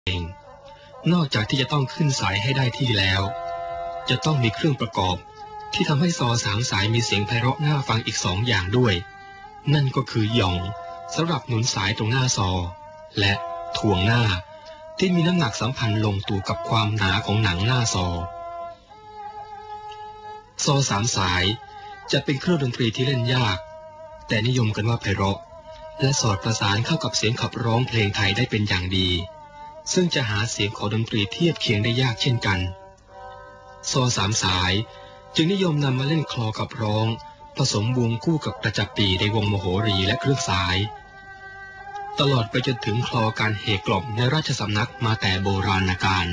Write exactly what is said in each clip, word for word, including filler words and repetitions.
งนอกจากที่จะต้องขึ้นสายให้ได้ที่แล้วจะต้องมีเครื่องประกอบที่ทำให้ซอสามสายมีเสียงไพเราะน่าฟังอีกสองอย่างด้วยนั่นก็คือหย่องสำหรับหนุนสายตรงหน้าซอและถ่วงหน้าที่มีน้ำหนักสัมพันธ์ลงตัวกับความหนาของหนังหน้าซอซอสามสายจะเป็นเครื่องดนตรีที่เล่นยากแต่นิยมกันว่าไพเราะและสอดประสานเข้ากับเสียงขับร้องเพลงไทยได้เป็นอย่างดีซึ่งจะหาเสียงของดนตรีเทียบเคียงได้ยากเช่นกันซอสามสายจึงนิยมนำมาเล่นคลอขับร้องผสมวงคู่กับกระจับปีในวงมโหรีและเครื่องสายตลอดไปจนถึงคลอการเฮกล่อมในราชสำนักมาแต่โบราณกาล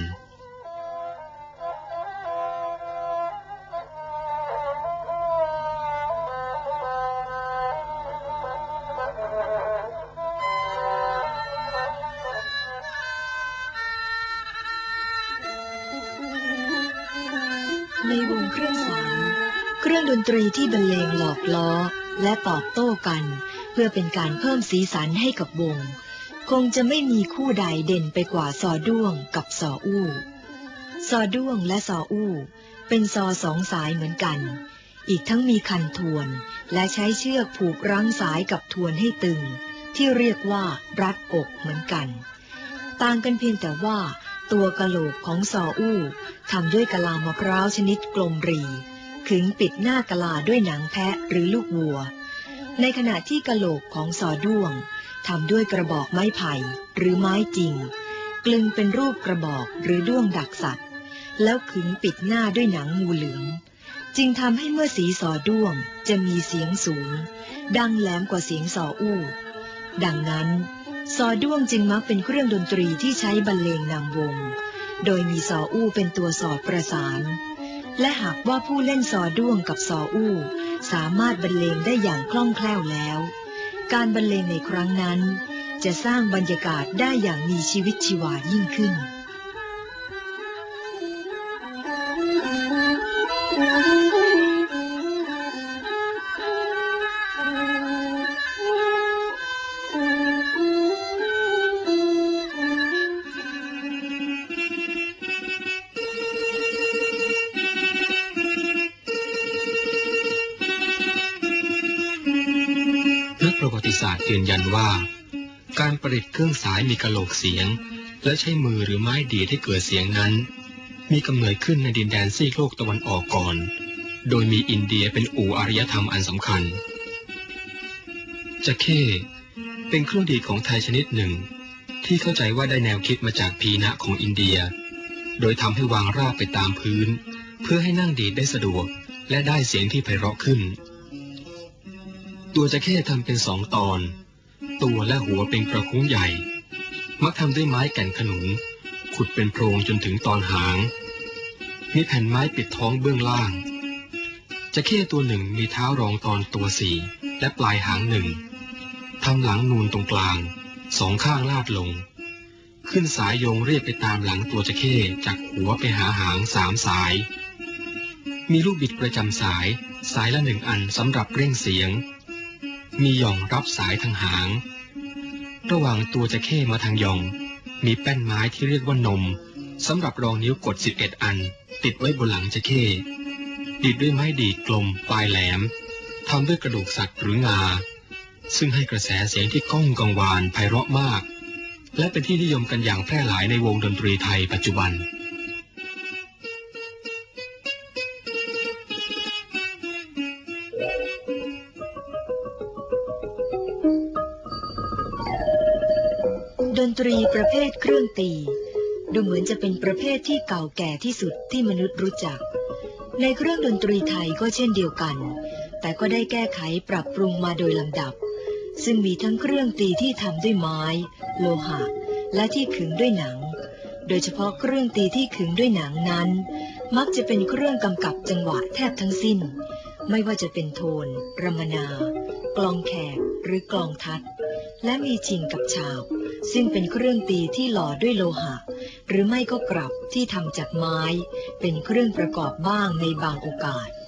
ในวงเครื่องสายเครื่องดนตรีที่บรรเลงหลอกล้อและตอบโต้กันเพื่อเป็นการเพิ่มสีสันให้กับวงคงจะไม่มีคู่ใดเด่นไปกว่าซอด้วงกับซออู้ซอด้วงและซออู้เป็นซอสองสายเหมือนกันอีกทั้งมีคันทวนและใช้เชือกผูกรั้งสายกับทวนให้ตึงที่เรียกว่ารัดอกเหมือนกันต่างกันเพียงแต่ว่าตัวกะโหลกของซออู้ทำด้วยกะลามะพร้าวชนิดกลมรีขึงปิดหน้ากะลาด้วยหนังแพะหรือลูกวัวในขณะที่กะโหลกของซอด้วงทำด้วยกระบอกไม้ไผ่หรือไม้จริงกลึงเป็นรูปกระบอกหรือด้วงดักสัตว์แล้วขึงปิดหน้าด้วยหนังงูเหลือมจึงทำให้เมื่อสีซอด้วงจะมีเสียงสูงดังแหลมกว่าเสียงซออู้ดังนั้นซอด้วงจึงมักเป็นเครื่องดนตรีที่ใช้บรรเลงนำวงโดยมีซออู้เป็นตัวสอดประสานและหากว่าผู้เล่นซอด้วงกับซออู้สามารถบรรเลงได้อย่างคล่องแคล่วแล้วการบรรเลงในครั้งนั้นจะสร้างบรรยากาศได้อย่างมีชีวิตชีวายิ่งขึ้นประวัติศาสตร์ยืนยันว่าการประดิษฐ์เครื่องสายมีกะโหลกเสียงและใช้มือหรือไม้ดีดให้เกิดเสียงนั้นมีกำเนิดขึ้นในดินแดนซีกโลกตะวันออกก่อนโดยมีอินเดียเป็นอู่อารยธรรมอันสำคัญจะเข้เป็นเครื่องดีดของไทยชนิดหนึ่งที่เข้าใจว่าได้แนวคิดมาจากพีนะของอินเดียโดยทำให้วางราบไปตามพื้นเพื่อให้นั่งดีดได้สะดวกและได้เสียงที่ไพเราะขึ้นตัวจะเข้ทำเป็นสองตอนตัวและหัวเป็นกระคุ้งใหญ่มักทำด้วยไม้แก่นขนุนขุดเป็นโพรงจนถึงตอนหางมีแผ่นไม้ปิดท้องเบื้องล่างจะเข้ตัวหนึ่งมีเท้ารองตอนตัวสี่และปลายหางหนึ่งทำหลังนูนตรงกลางสองข้างลาดลงขึ้นสายโยงเรียบไปตามหลังตัวจะเข้จากหัวไปหาหางสามสายมีลูกบิดประจำสายสายละหนึ่งอันสำหรับเร่งเสียงมีหย่องรับสายทางหางระหว่างตัวจะเข้มาทางหย่องมีแป้นไม้ที่เรียกว่านมสำหรับรองนิ้วกดสิบเอ็ดอันติดไว้บนหลังจะเข้ดีดด้วยไม้ดีดกลมปลายแหลมทำด้วยกระดูกสัตว์หรืองาซึ่งให้กระแสเสียงที่ก้องกังวานไพเราะมากและเป็นที่นิยมกันอย่างแพร่หลายในวงดนตรีไทยปัจจุบันดนตรีประเภทเครื่องตีดูเหมือนจะเป็นประเภทที่เก่าแก่ที่สุดที่มนุษย์รู้จักในเครื่องดนตรีไทยก็เช่นเดียวกันแต่ก็ได้แก้ไขปรับปรุงมาโดยลำดับซึ่งมีทั้งเครื่องตีที่ทำด้วยไม้โลหะและที่ขึงด้วยหนังโดยเฉพาะเครื่องตีที่ขึงด้วยหนังนั้นมักจะเป็นเครื่องกำกับจังหวะแทบทั้งสิ้นไม่ว่าจะเป็นโทนรมนากลองแขกหรือกลองทัดและมีชิงกับฉาบซึ่งเป็นเครื่องตีที่หล่อด้วยโลหะหรือไม่ก็กรับที่ทำจากไม้เป็นเครื่องประกอบบ้างในบางโอกาส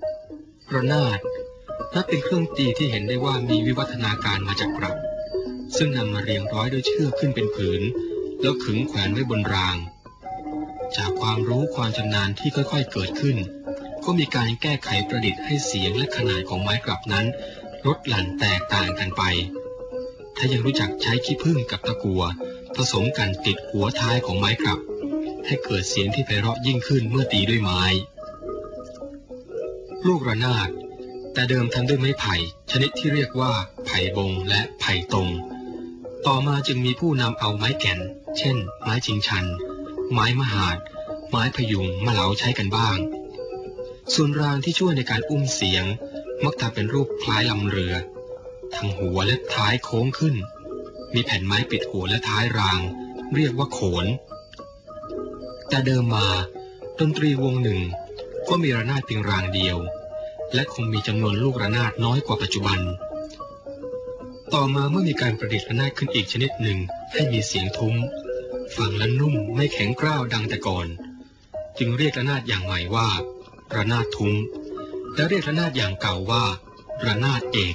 ระนาดนับเป็นเครื่องตีที่เห็นได้ว่ามีวิวัฒนาการมาจากกรับซึ่งนำมาเรียงร้อยด้วยเชือกขึ้นเป็นผืนแล้วขึงแขวนไว้บนรางจากความรู้ความชำนาญที่ค่อยๆเกิดขึ้นก็มีการแก้ไขประดิษฐ์ให้เสียงและขนาดของไม้กลับนั้นลดหลั่นแตกต่างกันไปถ้ายังรู้จักใช้ขี้ผึ้งกับตะกั่วผสมกันติดหัวท้ายของไม้กลับให้เกิดเสียงที่ไพเราะยิ่งขึ้นเมื่อตีด้วยไม้ลูกระนาดแต่เดิมทำด้วยไม้ไผ่ชนิดที่เรียกว่าไผ่บงและไผ่ตรงต่อมาจึงมีผู้นำเอาไม้แก่นเช่นไม้ชิงชันไม้มหาดไม้พยุงมาเหลาใช้กันบ้างส่วนรางที่ช่วยในการอุ้มเสียงมักทำเป็นรูปคล้ายลำเรือทั้งหัวและท้ายโค้งขึ้นมีแผ่นไม้ปิดหัวและท้ายรางเรียกว่าโขนแต่เดิมมาดนตรีวงหนึ่งก็มีระนาดเพียงรางเดียวและคงมีจำนวนลูกระนาดน้อยกว่าปัจจุบันต่อมาเมื่อมีการประดิษฐ์ระนาดขึ้นอีกชนิดหนึ่งให้มีเสียงทุ้มฟังและนุ่มไม่แข็งกร้าวดังแต่ก่อนจึงเรียกระนาดอย่างใหม่ว่าระนาดทุ้มและเรียกระนาดอย่างเก่าว่าระนาดเอก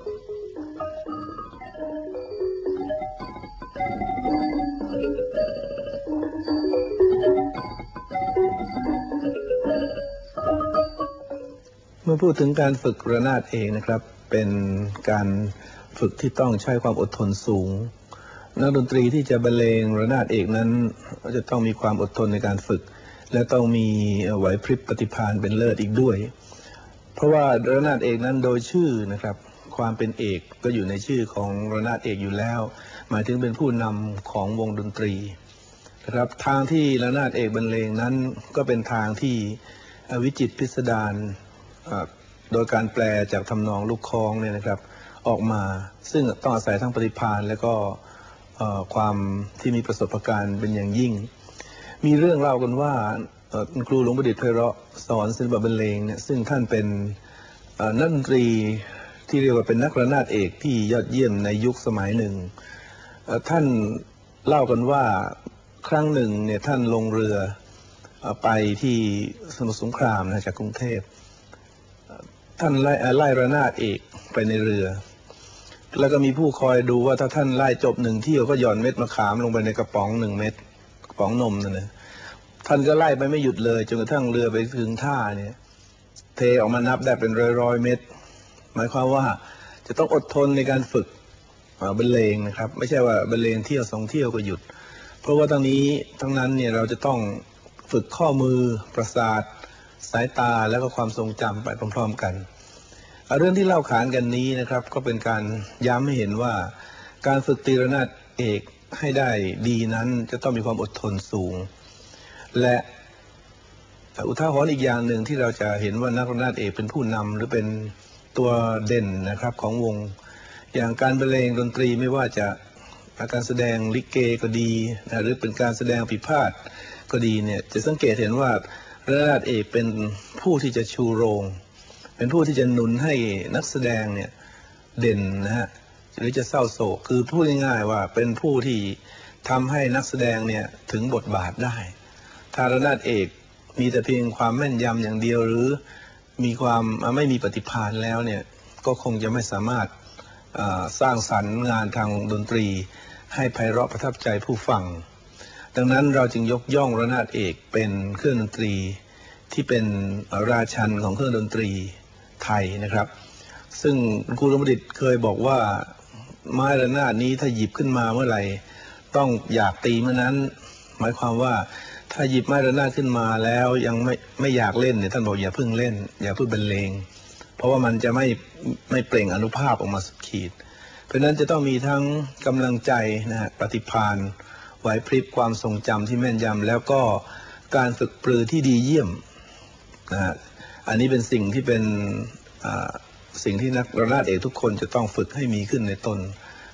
เมื่อพูดถึงการฝึกระนาดเอกนะครับเป็นการฝึกที่ต้องใช้ความอดทนสูงนักดนตรีที่จะบรรเลงระนาดเอกนั้นจะต้องมีความอดทนในการฝึกและต้องมีไหวพริบปฏิภาณเป็นเลิศอีกด้วยเพราะว่าระนาดเอกนั้นโดยชื่อนะครับความเป็นเอกก็อยู่ในชื่อของระนาดเอกอยู่แล้วหมายถึงเป็นผู้นำของวงดนตรีนะครับทางที่ระนาดเอกบรรเลงนั้นก็เป็นทางที่วิจิตรพิสดารโดยการแปลจากทำนองลูกคล้องเนี่ยนะครับออกมาซึ่งต้องอาศัยทั้งปฏิภาณและก็ความที่มีประสบการณ์เป็นอย่างยิ่งมีเรื่องเล่ากันว่าครูหลวงประดิษฐ์ไพเราะสอนศิลปะบรรเลงเนี่ยซึ่งท่านเป็นนักดนตรีที่เรียกว่าเป็นนักระนาดเอกที่ยอดเยี่ยมในยุคสมัยหนึ่งท่านเล่ากันว่าครั้งหนึ่งเนี่ยท่านลงเรือไปที่สมุทรสงครามนะจากกรุงเทพท่านไล่ไล่ระนาดเอกไปในเรือแล้วก็มีผู้คอยดูว่าถ้าท่านไล่จบหนึ่งเที่ยวก็หย่อนเม็ดมะขามลงไปในกระป๋องหนึ่งเม็ดกระป๋องนมนั่นนะท่านก็ไล่ไปไม่หยุดเลยจนกระทั่งเรือไปถึงท่าเนี่ยเทออกมานับได้เป็นร้อยร้อยเม็ดหมายความว่าจะต้องอดทนในการฝึกบรรเลงนะครับไม่ใช่ว่าบรรเลงเที่ยวสองเที่ยวก็หยุดเพราะว่าทั้งนี้ทั้งนั้นเนี่ยเราจะต้องฝึกข้อมือประสาทสายตาแล้วก็ความทรงจำไปพร้อมๆกันเรื่องที่เล่าขานกันนี้นะครับก็เป็นการย้ำให้เห็นว่าการฝึกตีระนาดเอกให้ได้ดีนั้นจะต้องมีความอดทนสูงและอุทาหรณ์อีกอย่างหนึ่งที่เราจะเห็นว่านักระนาดเอกเป็นผู้นำหรือเป็นตัวเด่นนะครับของวงอย่างการบรรเลงดนตรีไม่ว่าจะการแสดงลิเกก็ดีหรือเป็นการแสดงปีพาทย์ก็ดีเนี่ยจะสังเกตเห็นว่าระนาดเอกเป็นผู้ที่จะชูโรงเป็นผู้ที่จะหนุนให้นักแสดงเนี่ยเด่นนะฮะหรือจะเศร้าโศกคือพูดง่ายๆว่าเป็นผู้ที่ทำให้นักแสดงเนี่ยถึงบทบาทได้ถ้าระนาดเอกมีแต่เพียงความแม่นยำอย่างเดียวหรือมีความไม่มีปฏิภาณแล้วเนี่ยก็คงจะไม่สามารถสร้างสรรค์งานทางดนตรีให้ไพเราะประทับใจผู้ฟังดังนั้นเราจึงยกย่องระนาดเอกเป็นเครื่องดนตรีที่เป็นราชันของเครื่องดนตรีไทยนะครับซึ่งครูหลวงประดิษฐ์เคยบอกว่าไม้ระนาดนี้ถ้าหยิบขึ้นมาเมื่อไหร่ต้องอยากตีเมื่อนั้นหมายความว่าถ้าหยิบไม้ระนาดขึ้นมาแล้วยังไม่ไม่อยากเล่นเนี่ยท่านบอกอย่าเพิ่งเล่นอย่าเพิ่งบรรเลงเพราะว่ามันจะไม่ไม่เปล่งอานุภาพออกมาสุดขีดเพราะนั้นจะต้องมีทั้งกำลังใจนะฮะปฏิภาณไหวพริบความทรงจำที่แม่นยำแล้วก็การฝึกปรือที่ดีเยี่ยมนะฮะอันนี้เป็นสิ่งที่เป็นสิ่งที่นักระนาดเอกทุกคนจะต้องฝึกให้มีขึ้นในตน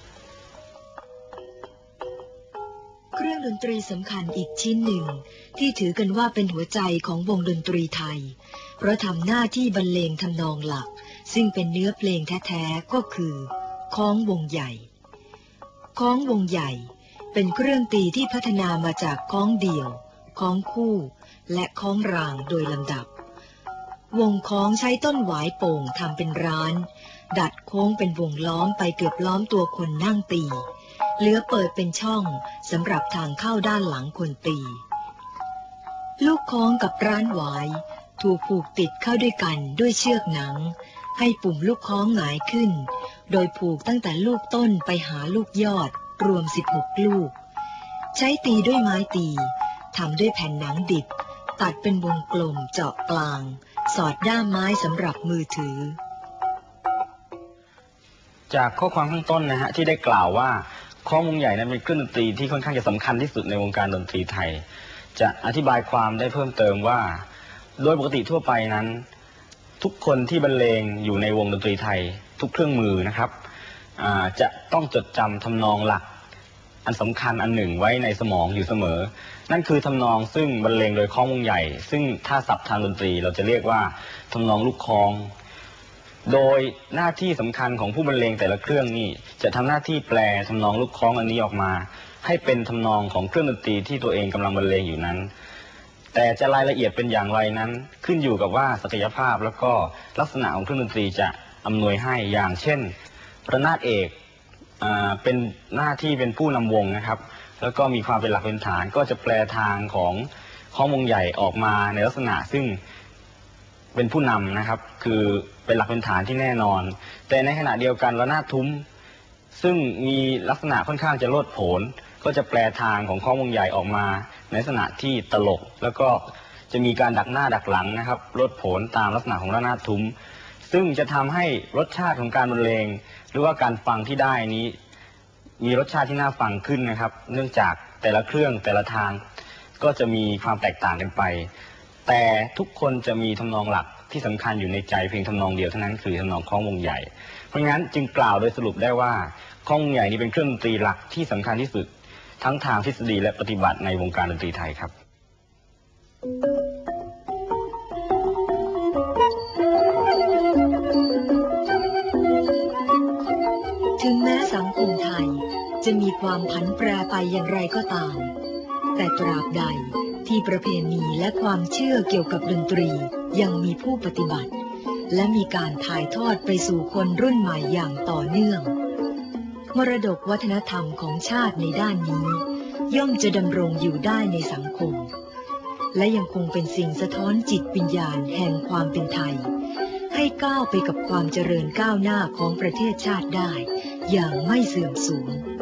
เครื่องดนตรีสำคัญอีกชิ้นหนึ่งที่ถือกันว่าเป็นหัวใจของวงดนตรีไทยเพราะทำหน้าที่บรรเลงทำนองหลักซึ่งเป็นเนื้อเพลงแท้ๆก็คือค้องวงใหญ่ค้องวงใหญ่เป็นเครื่องตีที่พัฒนามาจากค้องเดี่ยวค้องคู่และค้องรางโดยลำดับวงค้องใช้ต้นหวายโป่งทำเป็นร้านดัดโค้งเป็นวงล้อมไปเกือบล้อมตัวคนนั่งตีเหลือเปิดเป็นช่องสำหรับทางเข้าด้านหลังคนตีลูกคล้องกับร้านหวายถูกผูกติดเข้าด้วยกันด้วยเชือกหนังให้ปุ่มลูกคล้องหงายขึ้นโดยผูกตั้งแต่ลูกต้นไปหาลูกยอดรวมสิบหกลูกใช้ตีด้วยไม้ตีทำด้วยแผ่นหนังดิบตัดเป็นวงกลมเจาะกลางสอดด้ามไม้สำหรับมือถือจากข้อความข้างต้นนะฮะที่ได้กล่าวว่าคล้องวงใหญ่นั้นเป็นเครื่องดนตรีที่ค่อนข้างจะสำคัญที่สุดในวงการดนตรีไทยจะอธิบายความได้เพิ่มเติมว่าโดยปกติทั่วไปนั้นทุกคนที่บรรเลงอยู่ในวงดนตรีไทยทุกเครื่องมือนะครับจะต้องจดจำทำนองหลักอันสำคัญอันหนึ่งไว้ในสมองอยู่เสมอนั่นคือทำนองซึ่งบรรเลงโดยคล้องวงใหญ่ซึ่งถ้าศัพท์ทางดนตรีเราจะเรียกว่าทำนองลูกคล้องโดยหน้าที่สำคัญของผู้บรรเลงแต่ละเครื่องนี่จะทำหน้าที่แปลทำนองลูกคล้องอันนี้ออกมาให้เป็นทำนองของเครื่องดนตรีที่ตัวเองกำลังบรรเลงอยู่นั้นแต่จะรายละเอียดเป็นอย่างไรนั้นขึ้นอยู่กับว่าศักยภาพแล้วก็ลักษณะของเครื่องดนตรีจะอำนวยให้อย่างเช่นระนาดเอกเป็นหน้าที่เป็นผู้นำวงนะครับแล้วก็มีความเป็นหลักเป็นฐานก็จะแปลทางของคล้องวงใหญ่ออกมาในลักษณะซึ่งเป็นผู้นำนะครับคือเป็นหลักเป็นฐานที่แน่นอนแต่ในขณะเดียวกันระนาดทุ้มซึ่งมีลักษณะค่อนข้างจะโลดโผนก็จะแปลทางของคล้องวงใหญ่ออกมาในลักษณะที่ตลกแล้วก็จะมีการดักหน้าดักหลังนะครับโลดโผนตามลักษณะของระนาดทุ้มซึ่งจะทำให้รสชาติของการบรรเลงหรือว่าการฟังที่ได้นี้มีรสชาติที่น่าฟังขึ้นนะครับเนื่องจากแต่ละเครื่องแต่ละทางก็จะมีความแตกต่างกันไปแต่ทุกคนจะมีทำนองหลักที่สำคัญอยู่ในใจเพียงทำนองเดียวเท่านั้นคือทำนองคล้องวงใหญ่เพราะงั้นจึงกล่าวโดยสรุปได้ว่าคล้องวงใหญ่นี้เป็นเครื่องดนตรีหลักที่สำคัญที่สุดทั้งทางทฤษฎีและปฏิบัติในวงการดนตรีไทยครับถึงแม้สังคมไทยจะมีความผันแปรไปอย่างไรก็ตามแต่ตราบใดที่ประเพณีและความเชื่อเกี่ยวกับดนตรียังมีผู้ปฏิบัติและมีการถ่ายทอดไปสู่คนรุ่นใหม่อย่างต่อเนื่องมรดกวัฒนธรรมของชาติในด้านนี้ย่อมจะดำรงอยู่ได้ในสังคมและยังคงเป็นสิ่งสะท้อนจิตวิญญาณแห่งความเป็นไทยให้ก้าวไปกับความเจริญก้าวหน้าของประเทศชาติได้อย่างไม่เสื่อมสูญ